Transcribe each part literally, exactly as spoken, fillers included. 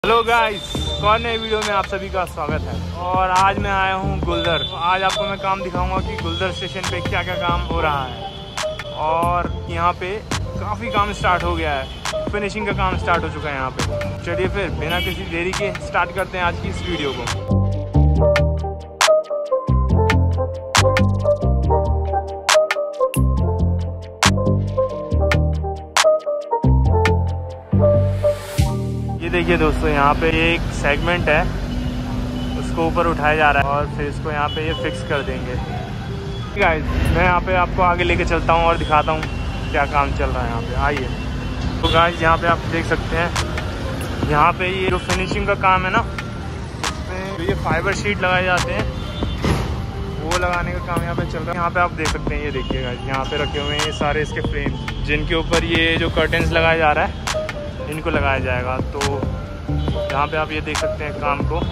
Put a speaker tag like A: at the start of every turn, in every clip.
A: Hello guys, और नए video में आप सभी का स्वागत है। और आज मैं आया हूँ गुलदर। तो आज आपको मैं काम दिखाऊंगा कि गुलदर स्टेशन पे क्या क्या काम हो रहा है। और यहाँ पे काफ़ी काम स्टार्ट हो गया है, फिनिशिंग का काम स्टार्ट हो चुका है यहाँ पे। चलिए फिर बिना किसी देरी के स्टार्ट करते हैं आज की इस वीडियो को। ये देखिए दोस्तों, यहाँ पे एक सेगमेंट है, उसको ऊपर उठाया जा रहा है और फिर इसको यहाँ पे ये फिक्स कर देंगे। गाइस, मैं यहाँ पे आपको आगे लेके चलता हूँ और दिखाता हूँ क्या काम चल रहा है यहाँ पे। आइए। तो गाइस, यहाँ पे आप देख सकते हैं, यहाँ पे ये जो फिनिशिंग का काम है ना, इसमें जो ये फाइबर शीट लगाए जाते हैं वो लगाने का काम यहाँ पे चल रहा है। यहाँ पे आप देख सकते हैं, ये देखिए गाइस, यहाँ पे रखे हुए हैं ये सारे इसके फ्रेम, जिनके ऊपर ये जो कर्टेंस लगाया जा रहा है इनको लगाया जाएगा। तो यहाँ पे आप ये देख सकते हैं काम को।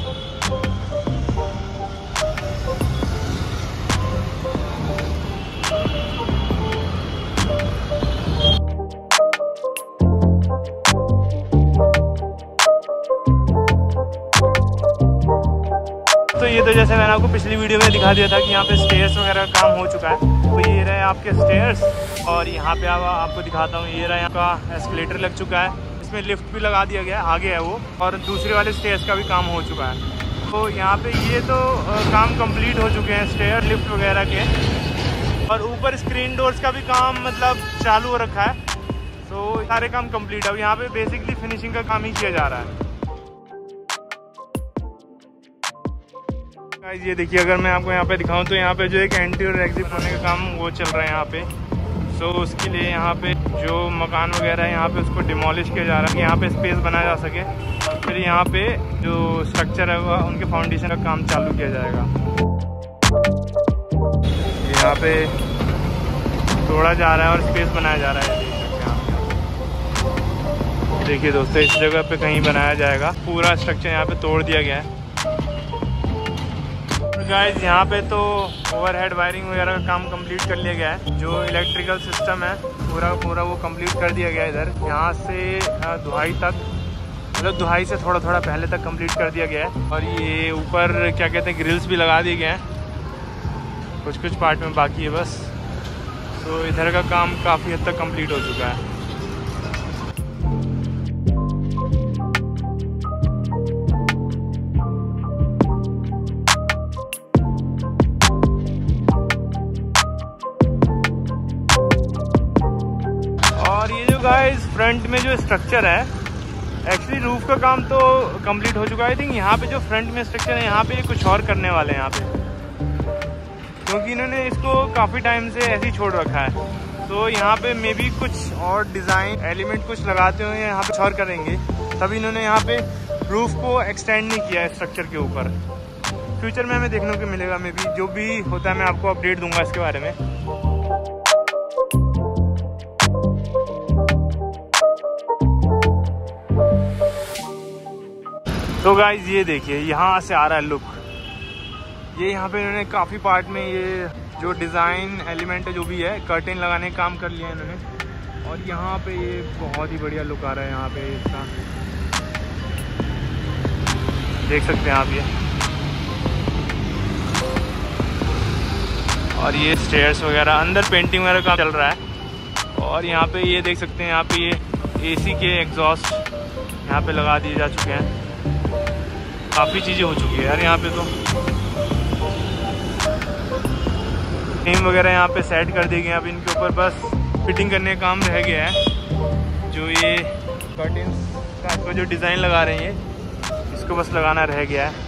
A: तो ये तो जैसे मैंने आपको पिछली वीडियो में दिखा दिया था कि यहाँ पे स्टेयर्स वगैरह का काम हो चुका है। तो ये रहे आपके स्टेयर्स, और यहाँ पे आप, आपको दिखाता हूँ, ये रहा यहाँ का एस्केलेटर लग चुका है। इसमें लिफ्ट भी लगा दिया गया है, आगे है वो, और दूसरे वाले स्टेयर्स का भी काम हो चुका है। तो यहाँ पे ये तो काम कंप्लीट हो चुके हैं, स्टेयर लिफ्ट वगैरह के। और ऊपर स्क्रीन डोर्स का भी काम मतलब चालू हो रखा है। तो सारे काम कंप्लीट है। अब यहाँ पे बेसिकली फिनिशिंग का काम ही किया जा रहा है। ये देखिए, अगर मैं आपको यहाँ पे दिखाऊं तो यहाँ पे जो एक एंट्री और एग्जिट होने का काम वो चल रहा है यहाँ पे। सो so, उसके लिए यहाँ पे जो मकान वगैरह है यहाँ पे उसको डिमोलिश किया जा रहा है कि यहाँ पे स्पेस बनाया जा सके। फिर यहाँ पे जो स्ट्रक्चर है वो उनके फाउंडेशन का काम चालू किया जाएगा। यहाँ पे तोड़ा जा रहा है और स्पेस बनाया जा रहा है, देख सकते हैं आप। देखिए दोस्तों, इस जगह पे कहीं बनाया जाएगा, पूरा स्ट्रक्चर यहाँ पे तोड़ दिया गया है। गाइस, यहाँ पे तो ओवरहेड वायरिंग वगैरह का काम कंप्लीट कर लिया गया है। जो इलेक्ट्रिकल सिस्टम है पूरा पूरा वो कंप्लीट कर दिया गया है। इधर यहाँ से दुहाई तक, मतलब दुहाई से थोड़ा थोड़ा पहले तक कंप्लीट कर दिया गया है। और ये ऊपर क्या कहते हैं, ग्रिल्स भी लगा दिए गए हैं, कुछ कुछ पार्ट में बाकी है बस। तो इधर का काम काफ़ी हद तक कंप्लीट हो चुका है। और ये जो गाइस फ्रंट में जो स्ट्रक्चर है, एक्चुअली रूफ का काम तो कंप्लीट हो चुका है। आई थिंक यहाँ पे जो फ्रंट में स्ट्रक्चर है यहाँ पे कुछ और करने वाले हैं यहाँ पे, क्योंकि इन्होंने इसको काफ़ी टाइम से ऐसे ही छोड़ रखा है। तो यहाँ पे मे बी कुछ और डिज़ाइन एलिमेंट कुछ लगाते हुए यहाँ पे कुछ और करेंगे, तभी इन्होंने यहाँ पे रूफ को एक्सटेंड नहीं किया है स्ट्रक्चर के ऊपर। फ्यूचर में हमें देखने को मिलेगा, मे बी जो भी होता है मैं आपको अपडेट दूंगा इसके बारे में। तो गाइज, ये देखिए, यहाँ से आ रहा है लुक। ये यहाँ पे इन्होंने काफ़ी पार्ट में ये जो डिज़ाइन एलिमेंट है जो भी है, कर्टेन लगाने का काम कर लिया है इन्होंने। और यहाँ पे ये बहुत ही बढ़िया लुक आ रहा है यहाँ पे इसका, देख सकते हैं आप ये। और ये स्टेयर्स वगैरह, अंदर पेंटिंग वगैरह का चल रहा है। और यहाँ पे ये देख सकते हैं, यहाँ पे ये एसी के एग्जॉस्ट यहाँ पे लगा दिए जा चुके हैं। काफ़ी चीज़ें हो चुकी है यार यहाँ पे। तो फ्रेम वगैरह यहाँ पे सेट कर दिए गए हैं। अब इनके ऊपर बस फिटिंग करने का काम रह गया है। जो ये कर्टेंस का जो डिज़ाइन लगा रहे हैं ये, इसको बस लगाना रह गया है।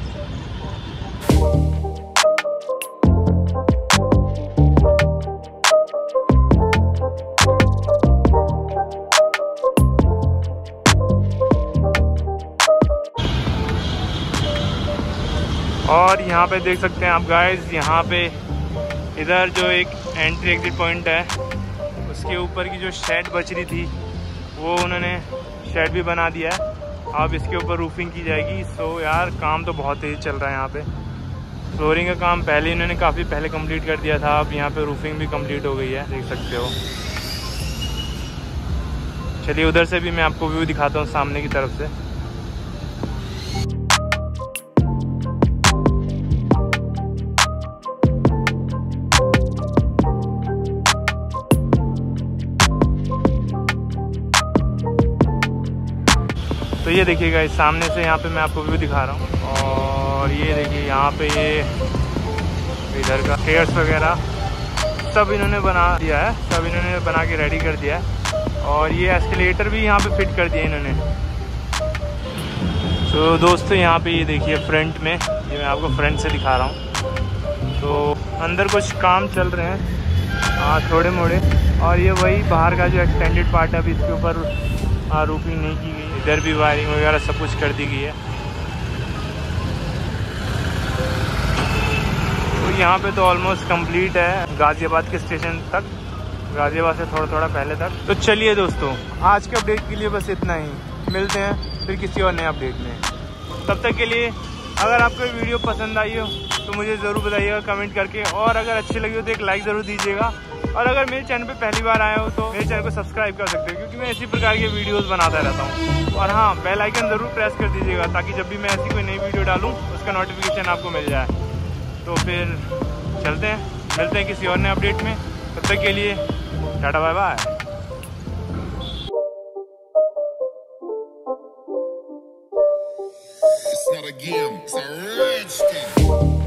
A: और यहाँ पे देख सकते हैं आप गाइस, यहाँ पे इधर जो एक एंट्री एग्जिट पॉइंट है उसके ऊपर की जो शेड बच रही थी वो उन्होंने शेड भी बना दिया है। अब इसके ऊपर रूफिंग की जाएगी। सो यार, काम तो बहुत तेज़ चल रहा है यहाँ पे। फ्लोरिंग का काम पहले इन्होंने काफ़ी पहले कंप्लीट कर दिया था। अब यहाँ पे रूफिंग भी कंप्लीट हो गई है, देख सकते हो। चलिए उधर से भी मैं आपको व्यू दिखाता हूँ सामने की तरफ से। तो ये देखिएगा इस सामने से यहाँ पे मैं आपको व्यू दिखा रहा हूँ। और ये देखिए यहाँ पे ये इधर का स्टेयर्स वगैरह सब इन्होंने बना दिया है, सब इन्होंने बना के रेडी कर दिया है। और ये एस्केलेटर भी यहाँ पे फिट कर दिया इन्होंने। तो दोस्तों यहाँ पे ये देखिए फ्रंट में, ये मैं आपको फ्रंट से दिखा रहा हूँ। तो अंदर कुछ काम चल रहे हैं हाँ थोड़े मोड़े। और ये वही बाहर का जो एक्सटेंडेड पार्ट है, अभी इसके ऊपर रूफिंग नहीं की गई। इधर भी वायरिंग वगैरह सब कुछ कर दी गई है। तो यहाँ पे तो ऑलमोस्ट कंप्लीट है गाज़ियाबाद के स्टेशन तक, गाज़ियाबाद से थोड़ा थोड़ा पहले तक। तो चलिए दोस्तों, आज के अपडेट के लिए बस इतना ही। मिलते हैं फिर किसी और नए अपडेट में। तब तक के लिए अगर आपको वीडियो पसंद आई हो तो मुझे ज़रूर बताइएगा कमेंट करके। और अगर अच्छी लगी हो तो एक लाइक ज़रूर दीजिएगा। और अगर मेरे चैनल पे पहली बार आए हो तो मेरे चैनल को सब्सक्राइब कर सकते हो, क्योंकि मैं इसी प्रकार के वीडियोस बनाता रहता हूँ। और हाँ, बेल आइकन ज़रूर प्रेस कर दीजिएगा, ताकि जब भी मैं ऐसी कोई नई वीडियो डालूँ उसका नोटिफिकेशन आपको मिल जाए। तो फिर चलते हैं, मिलते हैं किसी और नए अपडेट में। तब तक के लिए tata bye bye.
B: It's not a game, it's a rich thing.